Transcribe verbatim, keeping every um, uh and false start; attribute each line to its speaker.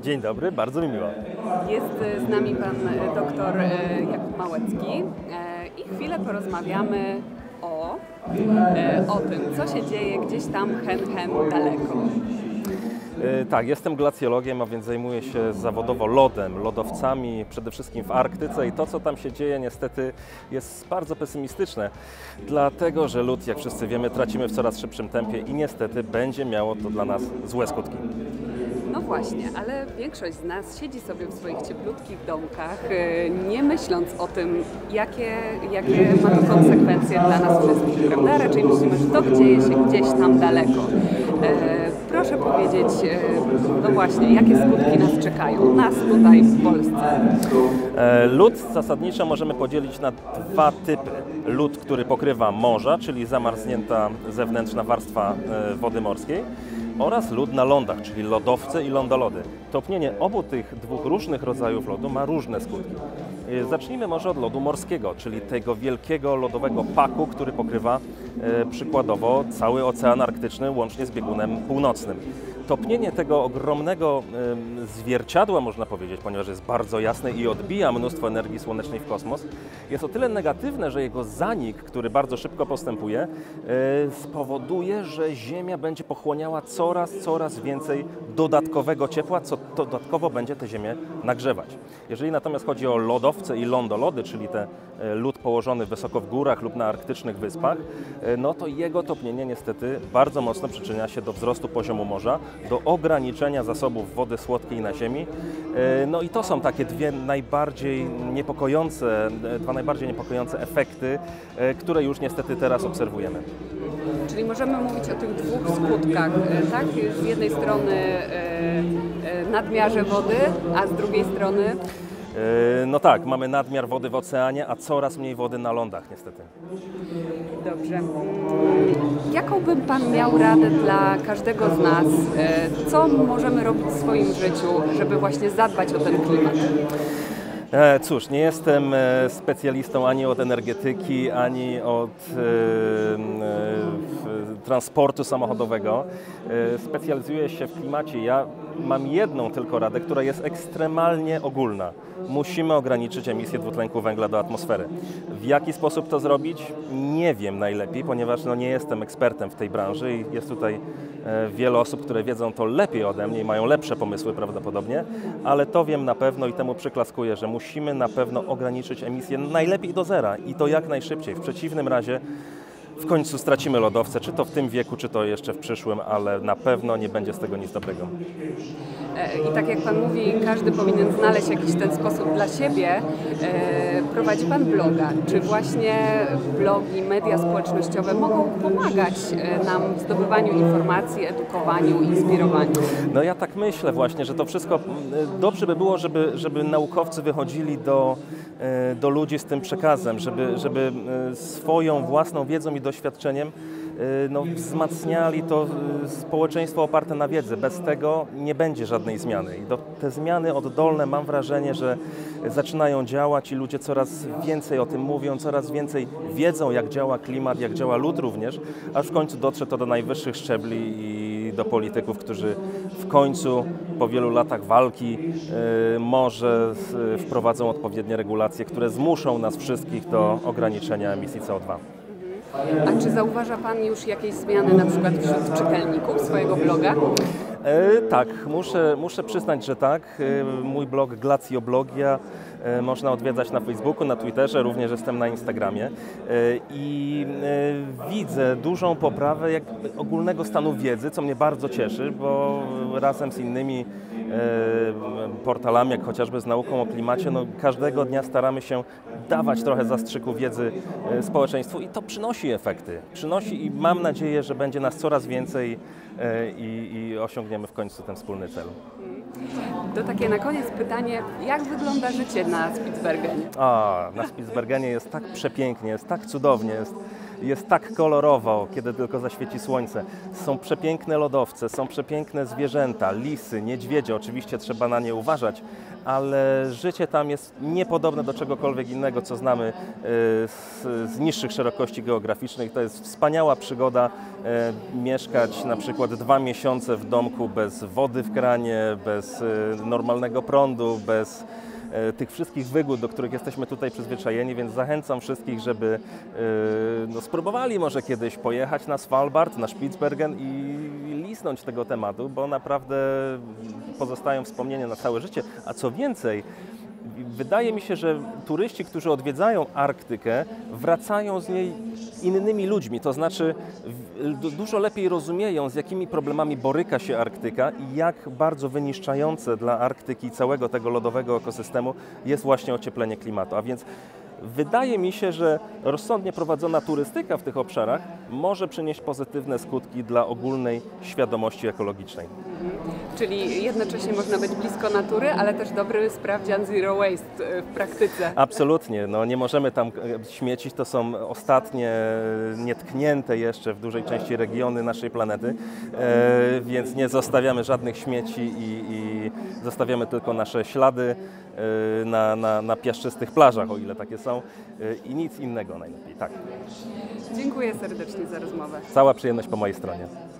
Speaker 1: Dzień dobry, bardzo mi miło.
Speaker 2: Jest z nami pan doktor Jakub Małecki i chwilę porozmawiamy o, o tym, co się dzieje gdzieś tam hen, hen daleko.
Speaker 1: Tak, jestem glacjologiem, a więc zajmuję się zawodowo lodem, lodowcami, przede wszystkim w Arktyce i to, co tam się dzieje, niestety jest bardzo pesymistyczne, dlatego że lód, jak wszyscy wiemy, tracimy w coraz szybszym tempie i niestety będzie miało to dla nas złe skutki.
Speaker 2: No właśnie, ale większość z nas siedzi sobie w swoich cieplutkich domkach, nie myśląc o tym, jakie, jakie ma to konsekwencje dla nas wszystkich, prawda? Raczej myślimy, że to dzieje się gdzieś tam daleko. E, proszę powiedzieć, e, no właśnie, jakie skutki nas czekają, nas tutaj w Polsce?
Speaker 1: E, lód zasadniczo możemy podzielić na dwa typy. Lód, który pokrywa morza, czyli zamarznięta zewnętrzna warstwa e, wody morskiej, oraz lód na lądach, czyli lodowce i lądolody. Topnienie obu tych dwóch różnych rodzajów lodu ma różne skutki. Zacznijmy może od lodu morskiego, czyli tego wielkiego lodowego paku, który pokrywa e, przykładowo cały Ocean Arktyczny łącznie z biegunem północnym. Topnienie tego ogromnego e, zwierciadła, można powiedzieć, ponieważ jest bardzo jasne i odbija mnóstwo energii słonecznej w kosmos, jest o tyle negatywne, że jego zanik, który bardzo szybko postępuje, e, spowoduje, że Ziemia będzie pochłaniała coraz, coraz więcej dodatkowego ciepła, co dodatkowo będzie tę Ziemię nagrzewać. Jeżeli natomiast chodzi o lodowce i lądolody, czyli ten lód położony wysoko w górach lub na arktycznych wyspach, no to jego topnienie niestety bardzo mocno przyczynia się do wzrostu poziomu morza, do ograniczenia zasobów wody słodkiej na Ziemi. No i to są takie dwie najbardziej niepokojące, dwa najbardziej niepokojące efekty, które już niestety teraz obserwujemy.
Speaker 2: Czyli możemy mówić o tych dwóch skutkach, tak? Z jednej strony nadmiarze wody, a z drugiej strony...
Speaker 1: No tak, mamy nadmiar wody w oceanie, a coraz mniej wody na lądach niestety.
Speaker 2: Dobrze. Jaką by Pan miał radę dla każdego z nas? Co możemy robić w swoim życiu, żeby właśnie zadbać o ten klimat?
Speaker 1: Cóż, nie jestem specjalistą ani od energetyki, ani od e, e, transportu samochodowego. E, specjalizuję się w klimacie. Ja mam jedną tylko radę, która jest ekstremalnie ogólna. Musimy ograniczyć emisję dwutlenku węgla do atmosfery. W jaki sposób to zrobić? Nie wiem najlepiej, ponieważ no, nie jestem ekspertem w tej branży i jest tutaj e, wiele osób, które wiedzą to lepiej ode mnie i mają lepsze pomysły prawdopodobnie, ale to wiem na pewno i temu przyklaskuję, że musimy na pewno ograniczyć emisję najlepiej do zera i to jak najszybciej. W przeciwnym razie w końcu stracimy lodowce, czy to w tym wieku, czy to jeszcze w przyszłym, ale na pewno nie będzie z tego nic dobrego.
Speaker 2: I tak jak Pan mówi, każdy powinien znaleźć jakiś ten sposób dla siebie. Prowadzi Pan bloga. Czy właśnie blogi, media społecznościowe mogą pomagać nam w zdobywaniu informacji, edukowaniu, inspirowaniu?
Speaker 1: No ja tak myślę właśnie, że to wszystko dobrze by było, żeby, żeby naukowcy wychodzili do, do ludzi z tym przekazem, żeby, żeby swoją własną wiedzą i doświadczeniem no, wzmacniali to społeczeństwo oparte na wiedzy. Bez tego nie będzie żadnej zmiany. I do, te zmiany oddolne, mam wrażenie, że zaczynają działać i ludzie coraz więcej o tym mówią, coraz więcej wiedzą, jak działa klimat, jak działa lód również, aż w końcu dotrze to do najwyższych szczebli i do polityków, którzy w końcu po wielu latach walki y, może y, wprowadzą odpowiednie regulacje, które zmuszą nas wszystkich do ograniczenia emisji C O dwa.
Speaker 2: A czy zauważa Pan już jakieś zmiany na przykład wśród czytelników swojego bloga?
Speaker 1: E, tak, muszę, muszę przyznać, że tak. E, mój blog Glacjoblogia e, można odwiedzać na Facebooku, na Twitterze, również jestem na Instagramie e, i e, widzę dużą poprawę jak, ogólnego stanu wiedzy, co mnie bardzo cieszy, bo razem z innymi e, portalami, jak chociażby z Nauką o Klimacie, no, każdego dnia staramy się dawać trochę zastrzyku wiedzy e, społeczeństwu i to przynosi efekty. Przynosi i mam nadzieję, że będzie nas coraz więcej e, i, i osiągniemy w końcu ten wspólny cel.
Speaker 2: To takie na koniec pytanie, jak wygląda życie na Spitsbergenie?
Speaker 1: A, na Spitsbergenie jest tak przepięknie, jest tak cudownie, jest jest tak kolorowo, kiedy tylko zaświeci słońce. Są przepiękne lodowce, są przepiękne zwierzęta, lisy, niedźwiedzie, oczywiście trzeba na nie uważać, ale życie tam jest niepodobne do czegokolwiek innego, co znamy z, z niższych szerokości geograficznych. To jest wspaniała przygoda mieszkać na przykład dwa miesiące w domku bez wody w kranie, bez normalnego prądu, bez tych wszystkich wygód, do których jesteśmy tutaj przyzwyczajeni, więc zachęcam wszystkich, żeby no, spróbowali może kiedyś pojechać na Svalbard, na Spitsbergen i lisnąć tego tematu, bo naprawdę pozostają wspomnienia na całe życie. A co więcej, wydaje mi się, że turyści, którzy odwiedzają Arktykę, wracają z niej innymi ludźmi, to znaczy dużo lepiej rozumieją, z jakimi problemami boryka się Arktyka i jak bardzo wyniszczające dla Arktyki całego tego lodowego ekosystemu jest właśnie ocieplenie klimatu. A więc wydaje mi się, że rozsądnie prowadzona turystyka w tych obszarach może przynieść pozytywne skutki dla ogólnej świadomości ekologicznej.
Speaker 2: Czyli jednocześnie można być blisko natury, ale też dobry sprawdzian zero waste w praktyce.
Speaker 1: Absolutnie. No, nie możemy tam śmiecić. To są ostatnie nietknięte jeszcze w dużej części regiony naszej planety, e, więc nie zostawiamy żadnych śmieci i, i zostawiamy tylko nasze ślady e, na, na, na piaszczystych plażach, o ile takie są, e, i nic innego najlepiej. Tak.
Speaker 2: Dziękuję serdecznie za rozmowę.
Speaker 1: Cała przyjemność po mojej stronie.